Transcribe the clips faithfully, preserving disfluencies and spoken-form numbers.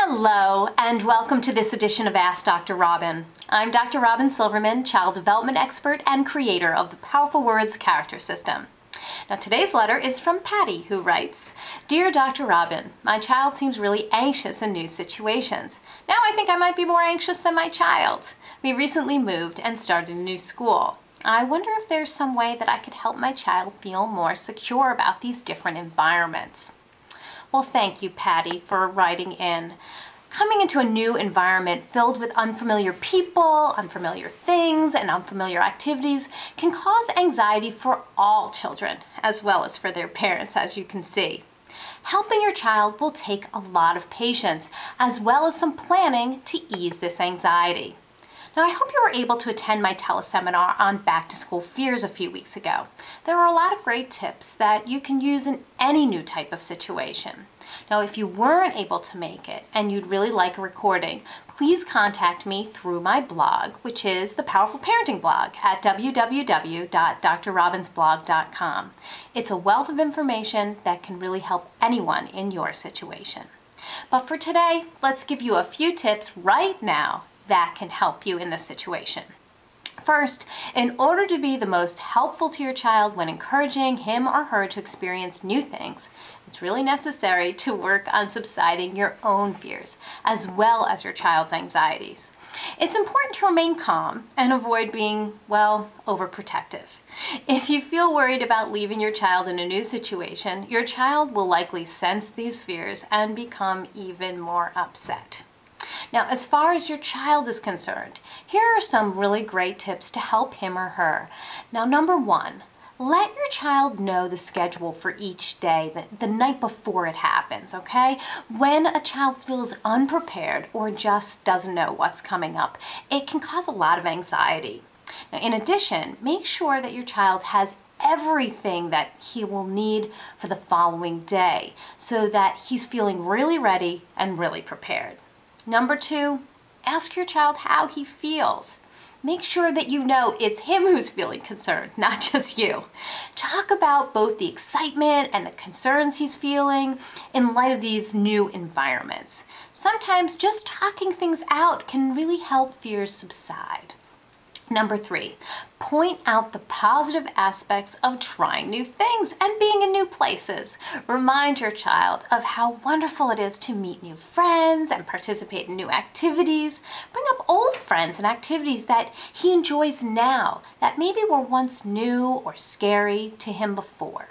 Hello, and welcome to this edition of Ask Doctor Robyn. I'm Doctor Robyn Silverman, child development expert and creator of the Powerful Words Character System. Now, today's letter is from Patty, who writes, Dear Doctor Robyn, my child seems really anxious in new situations. Now I think I might be more anxious than my child. We recently moved and started a new school. I wonder if there's some way that I could help my child feel more secure about these different environments. Well, thank you, Patty, for writing in. Coming into a new environment filled with unfamiliar people, unfamiliar things, and unfamiliar activities can cause anxiety for all children, as well as for their parents, as you can see. Helping your child will take a lot of patience, as well as some planning to ease this anxiety. Now, I hope you were able to attend my teleseminar on back-to-school fears a few weeks ago. There were a lot of great tips that you can use in any new type of situation. Now, if you weren't able to make it and you'd really like a recording, please contact me through my blog, which is the Powerful Parenting blog at w w w dot d r robyns blog dot com. It's a wealth of information that can really help anyone in your situation. But for today, let's give you a few tips right now that can help you in this situation. First, in order to be the most helpful to your child when encouraging him or her to experience new things, it's really necessary to work on subsiding your own fears, as well as your child's anxieties. It's important to remain calm and avoid being, well, overprotective. If you feel worried about leaving your child in a new situation, your child will likely sense these fears and become even more upset. Now, as far as your child is concerned, here are some really great tips to help him or her. Now, number one, let your child know the schedule for each day, the, the night before it happens, okay? When a child feels unprepared or just doesn't know what's coming up, it can cause a lot of anxiety. Now, in addition, make sure that your child has everything that he will need for the following day so that he's feeling really ready and really prepared. Number two, ask your child how he feels. Make sure that you know it's him who's feeling concerned, not just you. Talk about both the excitement and the concerns he's feeling in light of these new environments. Sometimes just talking things out can really help fears subside. Number three, point out the positive aspects of trying new things and being in new places. Remind your child of how wonderful it is to meet new friends and participate in new activities. Bring up old friends and activities that he enjoys now that maybe were once new or scary to him before.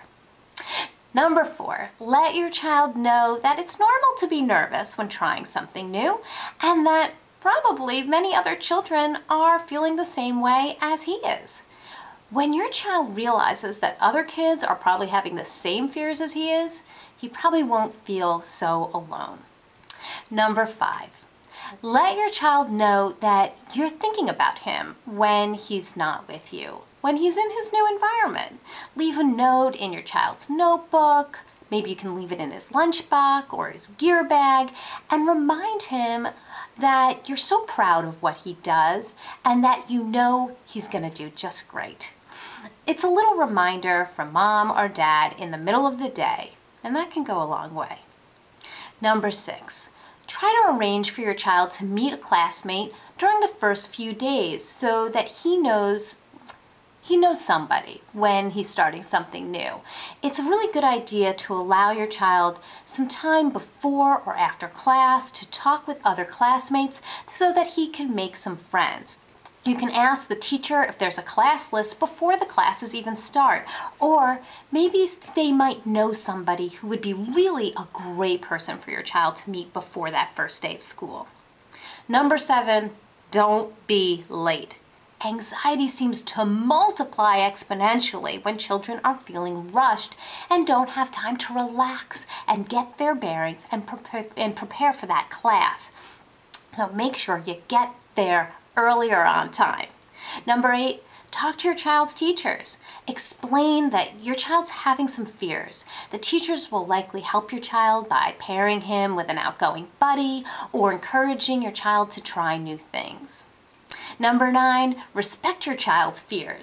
Number four, let your child know that it's normal to be nervous when trying something new and that probably many other children are feeling the same way as he is. When your child realizes that other kids are probably having the same fears as he is, he probably won't feel so alone. Number five, let your child know that you're thinking about him when he's not with you, when he's in his new environment. Leave a note in your child's notebook. Maybe you can leave it in his lunchbox or his gear bag and remind him that you're so proud of what he does and that you know he's going to do just great. It's a little reminder from mom or dad in the middle of the day, and that can go a long way. Number six, try to arrange for your child to meet a classmate during the first few days so that he knows He knows somebody when he's starting something new. It's a really good idea to allow your child some time before or after class to talk with other classmates so that he can make some friends. You can ask the teacher if there's a class list before the classes even start, or maybe they might know somebody who would be really a great person for your child to meet before that first day of school. Number seven, don't be late. Anxiety seems to multiply exponentially when children are feeling rushed and don't have time to relax and get their bearings and prepare, and prepare for that class. So make sure you get there earlier on time. Number eight, talk to your child's teachers. Explain that your child's having some fears. The teachers will likely help your child by pairing him with an outgoing buddy or encouraging your child to try new things. Number nine, respect your child's fears.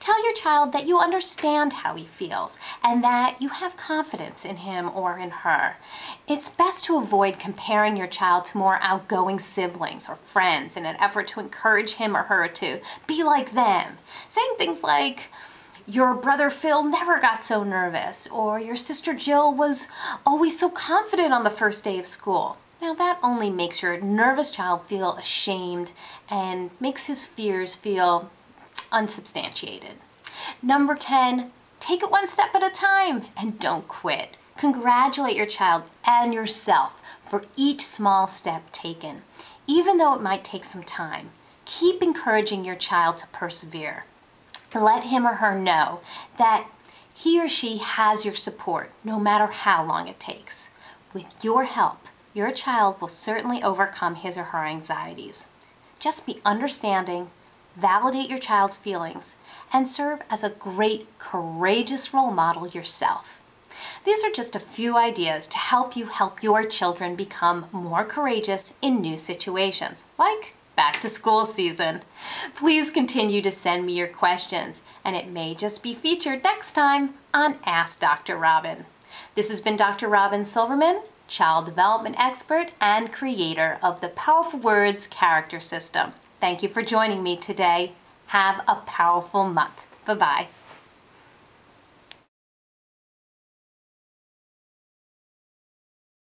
Tell your child that you understand how he feels and that you have confidence in him or in her. It's best to avoid comparing your child to more outgoing siblings or friends in an effort to encourage him or her to be like them. Saying things like, "Your brother Phil never got so nervous," or "Your sister Jill was always so confident on the first day of school." Now that only makes your nervous child feel ashamed and makes his fears feel unsubstantiated. Number ten, take it one step at a time and don't quit. Congratulate your child and yourself for each small step taken. Even though it might take some time, keep encouraging your child to persevere. Let him or her know that he or she has your support no matter how long it takes. With your help, your child will certainly overcome his or her anxieties. Just be understanding, validate your child's feelings, and serve as a great, courageous role model yourself. These are just a few ideas to help you help your children become more courageous in new situations, like back to school season. Please continue to send me your questions, and it may just be featured next time on Ask Doctor Robyn. This has been Doctor Robyn Silverman, child development expert and creator of the Powerful Words Character System. Thank you for joining me today. Have a powerful month. Bye-bye.